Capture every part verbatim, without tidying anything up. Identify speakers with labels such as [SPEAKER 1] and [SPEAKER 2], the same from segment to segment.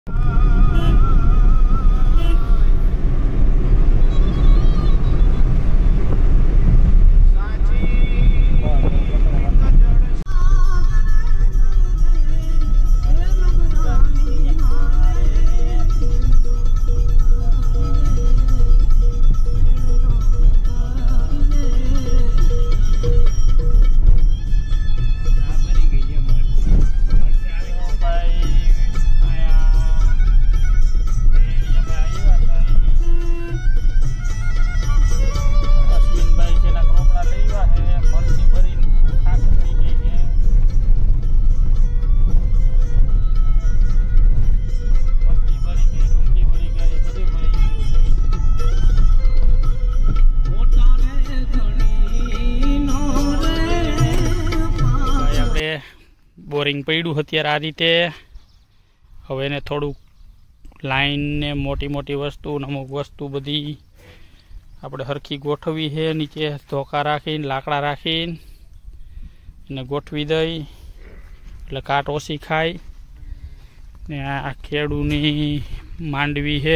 [SPEAKER 1] Boring पड्यू अत्यारे आ रीते हवे ने थोड़ुं लाइन ने मोटी मोटी वस्तु अमुक वस्तु बधी आपणे हरखी गोठवी है। नीचे धोका राखीने लाकड़ा राखीने गोठवी दई એટલે કાટ ઓછી ખાય ને આ ખેડૂની માંડવી है,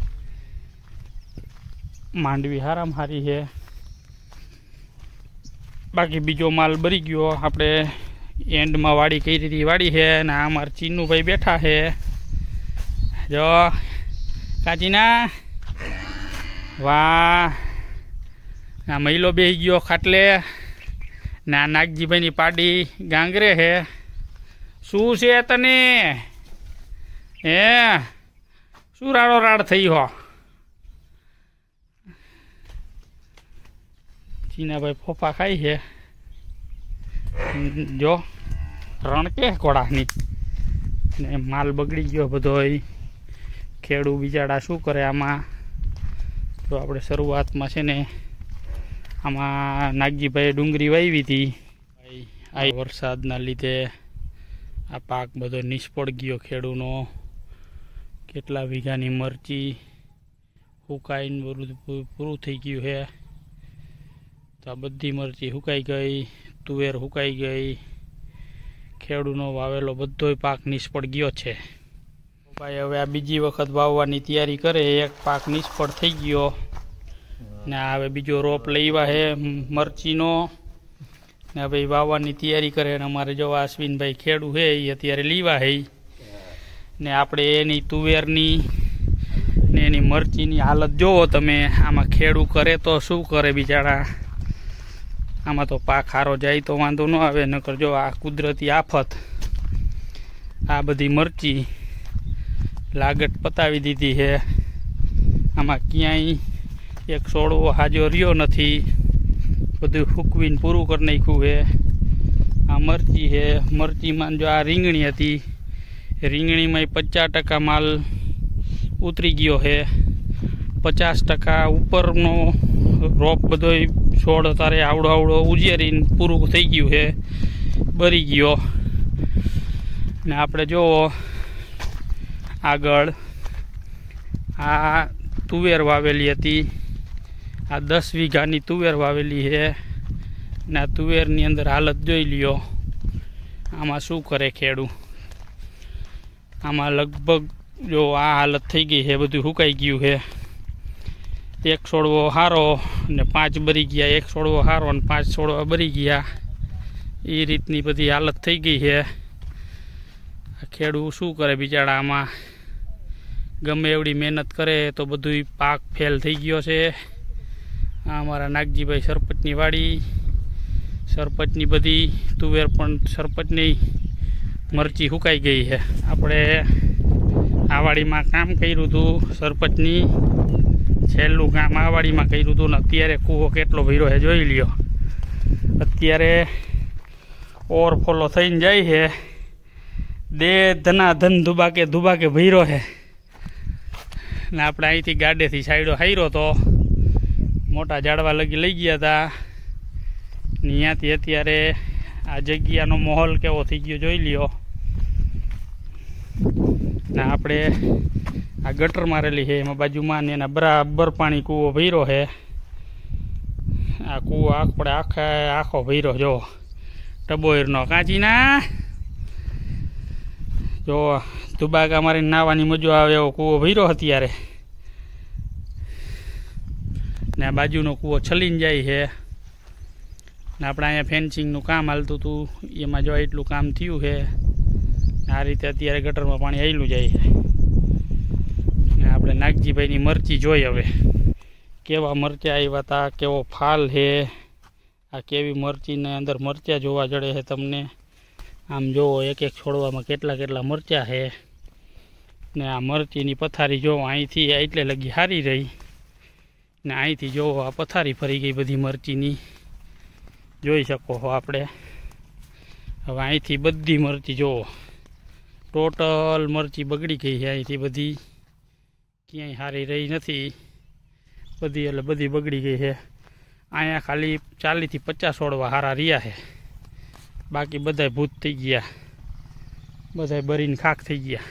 [SPEAKER 1] માંડવી हाराम हारी है। बाकी बीजो माल बरी गयो। आपणे एंड में वाड़ी कई रीति वाड़ी है ना अमर चीनू भाई बैठा है जो काचीना वाह ना महिलो बेही गयो खाटले ना नागजी भाई पाड़ी गांगरे है शू से तने ए शू राड़ो राड़ थई हो। चीना भाई फोफा खाई है जो रण के कोड़ानी ने माल बगड़ी गयो बधो खेडू बिचारा शू करे आमा। तो आपणे शरूआत में छे ने आमा नागजी भाई डूंगरी वावी थी आ वरसादना लीधे आ पाक बधो निष्फळ गयो खेडूनो। केटला वीघानी मरची हुकाईने बधुं पूरुं थई गयुं है। तो आ बधी मरची हुकाई गई, तुवेर हुकाई गई, खेडूनो वावेलो बधोय पाक निष्फळ गयो छे। भाई हवे आ बीजी वखत वाववानी तैयारी करे। एक पाक निष्फळ थई गयो ने हवे बीजो रोप लईवा है मरचीनो ने हवे वाववानी तैयारी करे। ने अमारे जो अश्विन भाई खेडू है ए अत्यारे लीवा है ने आपणे एनी तुवेरनी ने एनी मरचीनी हालत जोवो तमे। आमां खेडू करे तो शुं करे बिचारा। आमा तो पाक हारो जाए तो वांधो न आवे, नकर जो आ कुदरती आफत आ बधी मरची लागट पतावी दीधी है। आमा क्यांय एक सोड़वो हाजो रियो नथी, बधुं फूकवीने पूरुं कर नाख्युं है। आ मरची है, मरची में जो आ रींगणी हती रींगणी में पचास टका माल उतरी गयो है। पचास टका उपरनो रोप बधोय छोड़ तारे आवड़ो आवड़ो उजेरीने पूरुं थई गयुं है, बरी गयो। ने आपणे जो आगळ आ तुवेर वावेली हती, आ दस वीघानी तुवेर वावेली है ने आ तुवेरनी अंदर हालत जोई लियो। आमां शुं करे खेडू। आमां लगभग जो आ हालत थई गई है, बधुं हुकाई गयुं है। एक छोड़वो हारो ने पांच बरी गया, एक छोड़वो हारो ने पांच छोड़वा बरी गया। ए रीतनी बधी हालत थई गई है। खेडू शू करे बिचारा। आमां गमे एवडी मेहनत करे तो बधुं पाक फेल थई गयो छे। आ अमारा नागजी भाई सरपंचनी वाड़ी, सरपंचनी बधी तुवेर पण सरपंचनी मरची हुकाई गई है। आपणे आ वाड़ीमां काम कर्युं हतुं सरपंचनी छेल्लुं काम आ वाड़ीमां कर्युं हतुं ने अत्यारे कूવો કેટલો ભર્યો है જોઈ લ્યો। અત્યારે ओवरफ्लो थईने जाय है, दे धना धन धुबाके धुबाके भर्यो है ने आपणे અહીંથી ગાડેથી સાઈડો હાર્યો तो मोटा झाड़वा लगी लई गया था। ત્યાંથી અત્યારે आ जग्यानो माहौल केवो थई गयो જોઈ લ્યો। ने आपणे आ गटर मारेली है, एमां बाजुमां ने एना बराबर पाणी कूवो भर्यो है। आ कूवो आपणे आखा आखो भर्यो जो टबोयरनो काचीना જો દુબાકા મારી નાવાની મજો આવે એવો કૂવો ભર્યો અત્યારે ને આ બાજુનો કૂવો છલીને જાય છે ને આપણે અહીંયા ફેન્સિંગનું કામ હાલતું હતું એમાં જો એટલું કામ થયું છે આ રીતે અત્યારે ગટરમાં પાણી આવેલું જાય છે ને આપણે નાગજીભાઈની મરચી જોઈ હવે કેવા મરચાં આવ્યા હતા કેવો ફાલ છે આ કેવી મરચીને અંદર મરચાં જોવા જડે છે તમને આમ જોવો એક એક છોડવામાં કેટલા કેટલા મરચાં છે ને આ મરચીની પથારી જોવો અહીંથી એટલે લગી હારી રહી ને અહીંથી જોવો આ પથારી ફરી ગઈ બધી મરચીની જોઈ શકો છો આપણે હવે અહીંથી બધી મરચી જોવો ટોટલ મરચી બગડી ગઈ છે અહીંથી બધી ક્યાંય હારી રહી નથી બધી એટલે બધી બગડી ગઈ છે અહીંયા ખાલી ચાલીસથી પચાસ છોડવા હારા રહ્યા છે બાકી બધાય ભૂત થઈ ગયા બધાય બરીને ખાક થઈ ગયા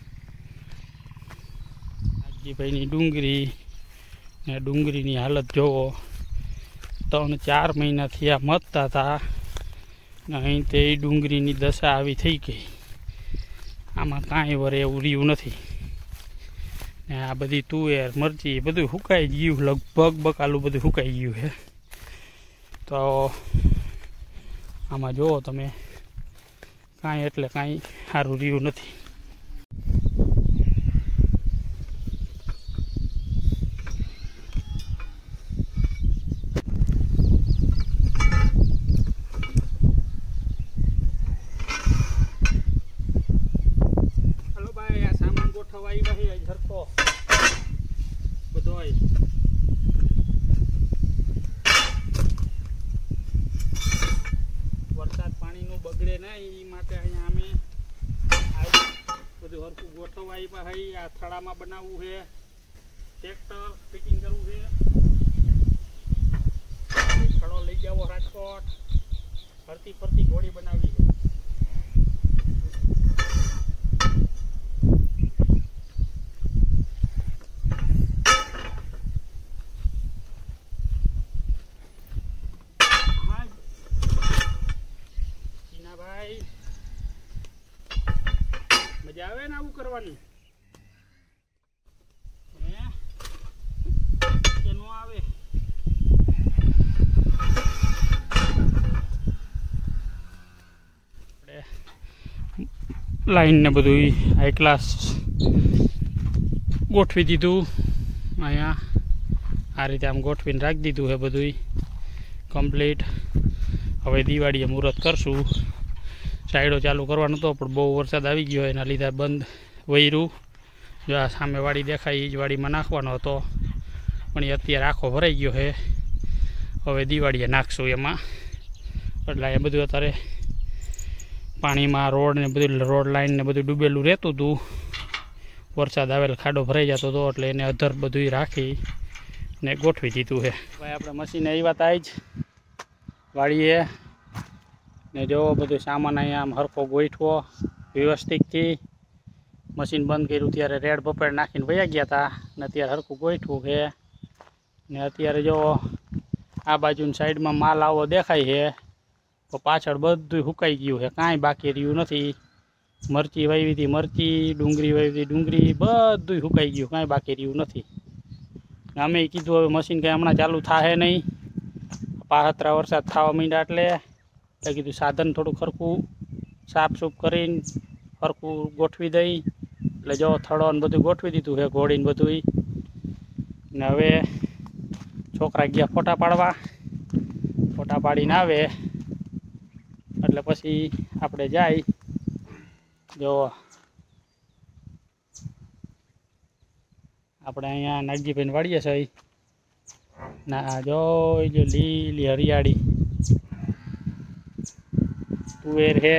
[SPEAKER 1] નાગજીભાઈની ડુંગળી ને ડુંગળીની હાલત જોવો ત્રણ ચાર મહિનાથી આ મતતા હતા ને અહીં તે ડુંગળીની દશા આવી થઈ ગઈ આમાં કાંઈ વરે એવું રહ્યું નથી ને આ બધી તુવેર મરચી બધું સુકાઈ ગયું લગભગ બકાલું બધું સુકાઈ ગયું છે તો આમાં જુઓ તમે કાંઈ એટલે કાંઈ સારું રહ્યું નથી હલો ભાઈ આ સામાન ગોઠવાઈ ભાઈ ઝરકો બધો વરસાદ પાણીનું બગડે નહીં એ માટે અહીંયા અમે બધું હરખું ગોઠવાઈ ભાઈ આ થડામાં બનાવવું છે ટ્રેક્ટર ફિટિંગ કરવું છે થડો લઈ જાવો રાજકોટ ફરતી ફરતી ઘોડી બનાવી છે મજા આવે ને આવું કરવાની કે નો આવે લાઈન ને બધું હાઈ ક્લાસ ગોઠવી દીધું અહીંયા આ રીતે આમ ગોઠવીને રાખી દીધું છે બધું કમ્પ્લીટ હવે દિવાળીએ મુહૂર્ત કરશું સાઈડો ચાલુ કરવાનો હતો પણ બહુ વરસાદ આવી ગયો એના લીધે બંધ વૈરું જો આ સામે વાડી દેખાય એ જ વાડીમાં નાખવાનો હતો પણ એ અત્યારે આખો ભરાઈ ગયો છે હવે દિવાળીએ નાખશું એમાં એટલે એ બધું અત્યારે પાણીમાં રોડ ને બધું રોડ લાઈન ને બધું ડૂબેલું રહેતું હતું વરસાદ આવેલ ખાડો ભરાઈ જતો હતો એટલે એને અધર બધું રાખી ને ગોઠવી દીધું છે ભાઈ આપણે મશીને આવ્યા હતા જ વાડીએ ને જો બધું સામાન અહીંયા આમ હરખો ગોઠવો વ્યવસ્થિતથી મશીન બંધ કર્યું ત્યારે રેડ બપેડ નાખીને વયા ગયા હતા ને અત્યારે હરખું ગોઠવું છે ને અત્યારે જો આ બાજુની સાઈડમાં માલ આવો દેખાય છે તો પાછળ બધું સુકાઈ ગયું છે કાંઈ બાકી રહ્યું નથી મરચી વાવી હતી મરચી ડુંગળી વાવી હતી ડુંગળી બધું સુકાઈ ગયું કાંઈ બાકી રહ્યું નથી અમે કીધું હવે મશીન કંઈ હમણાં ચાલુ થાય નહીં પાહતરા વરસાદ થવા માંડ્યા એટલે એટલે કીધું સાધન થોડું ખરખું સાફસૂફ કરીને ખરખું ગોઠવી દઈ એટલે જો થડો ને બધું ગોઠવી દીધું છે ઘોડીને બધું ને હવે છોકરા ગયા ફોટા પાડવા ફોટા પાડીને આવે એટલે પછી આપણે જાય જો આપણે અહીંયા નાગજીભાઈને વાડીએ છે ના જો જો લીલી હરિયાળી તુવેર છે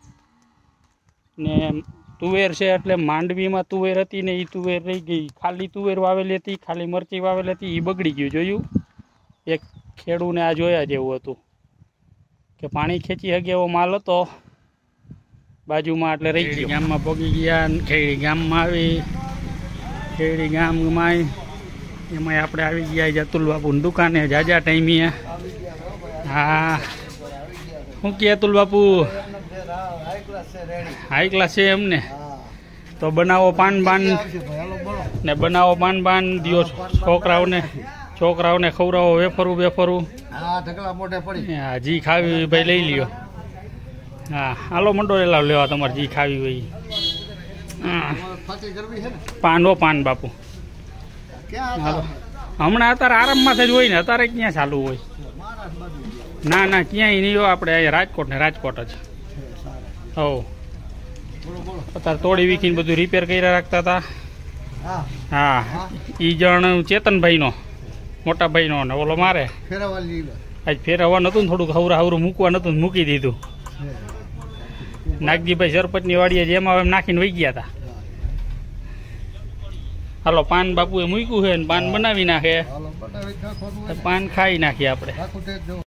[SPEAKER 1] ને તુવેર છે એટલે માંડવીમાં તુવેર હતી ને એ તુવેર રહી ગઈ ખાલી તુવેર વાવેલી હતી ખાલી મરચી વાવેલી હતી એ બગડી ગયું જોયું એક ખેડૂને આ જોયા જેવું હતું કે પાણી ખેંચી શકે એવો માલ હતો બાજુમાં એટલે રહી ગયો ગામમાં પગી ગયા ખેડી ગામમાં આવી ખેડી ગામમાં એમાં આપણે આવી ગયા જતુલ બાપુની દુકાને જાજા ટાઈમીએ હા શું કહે અતુલ બાપુ હાઈ ક્લાસ છે એમને તો બનાવો પાન બાન ને બનાવો પાન બાન દિયો છોકરાઓને છોકરાઓને ખવડાવો વેફરું વેફરું હા જી ખાવી હોય ભાઈ લઈ લ્યો હા હાલો મંડો લેલા લેવા તમારે જી ખાવી હોય હા પાન હો પાન બાપુ હાલો હમણાં અત્યારે આરામમાં જ હોય ને અત્યારે ક્યાં ચાલુ હોય ના ના ક્યાંય નહીં હોય આપણે અહીંયા રાજકોટ ને રાજકોટ જ હો અત્યારે તોડી વીખીને બધું રિપેર કર્યા રાખતા હતા હા ઈ જણ ચેતનભાઈનો મોટા ભાઈનો ને ઓલો મારે આજ ફેરવવા નતું ને થોડુંક હવરા હવરું મૂકવા નતું મૂકી દીધું નાગજીભાઈ સરપંચની વાડીએ જેમાં એમ નાખીને વહી ગયા હતા હાલો પાન બાપુએ મૂક્યું છે ને પાન બનાવી નાખે પાન ખાઈ નાખીએ આપણે